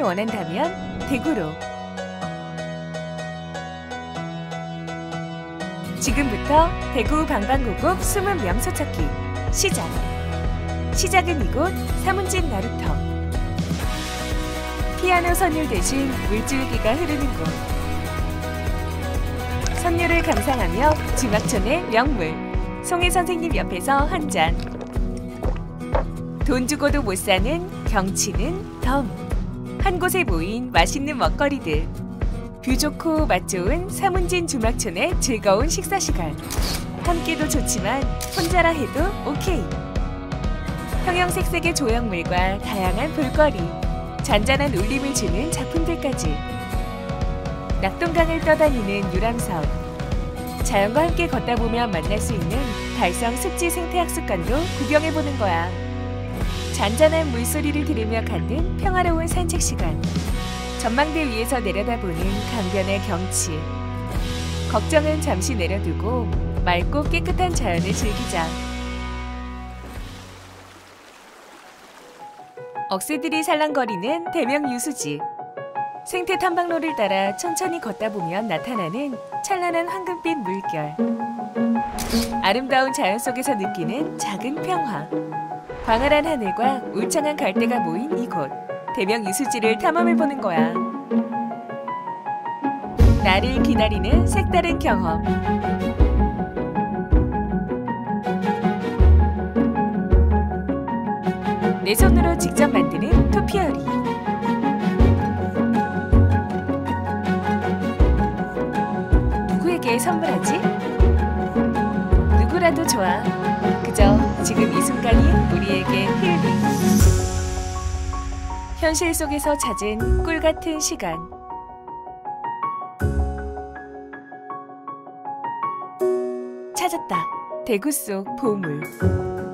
여행을 원한다면 대구로. 지금부터 대구 방방곡곡 숨은 명소 찾기 시작! 시작은 이곳 사문진 나루터. 피아노 선율 대신 물줄기가 흐르는 곳. 선율을 감상하며 주막촌의 명물 송혜 선생님 옆에서 한 잔. 돈 주고도 못 사는 경치는 덤. 한 곳에 모인 맛있는 먹거리들. 뷰 좋고 맛 좋은 사문진 주막촌의 즐거운 식사 시간. 함께도 좋지만 혼자라 해도 오케이. 형형색색의 조형물과 다양한 볼거리, 잔잔한 울림을 주는 작품들까지. 낙동강을 떠다니는 유람선. 자연과 함께 걷다 보면 만날 수 있는 달성 습지 생태학습관도 구경해보는 거야. 잔잔한 물소리를 들으며 갖는 평화로운 산책 시간. 전망대 위에서 내려다보는 강변의 경치. 걱정은 잠시 내려두고 맑고 깨끗한 자연을 즐기자. 억새들이 살랑거리는 대명 유수지. 생태 탐방로를 따라 천천히 걷다 보면 나타나는 찬란한 황금빛 물결. 아름다운 자연 속에서 느끼는 작은 평화. 광활한 하늘과 울창한 갈대가 모인 이곳. 대명 유수지를 탐험해보는 거야. 나를 기다리는 색다른 경험. 내 손으로 직접 만드는 토피어리. 누구에게 선물하지? 누구라도 좋아. 그저 지금 이 순간이 우리에게 힐링. 현실 속에서 찾은 꿀 같은 시간. 찾았다. 대구 속 보물.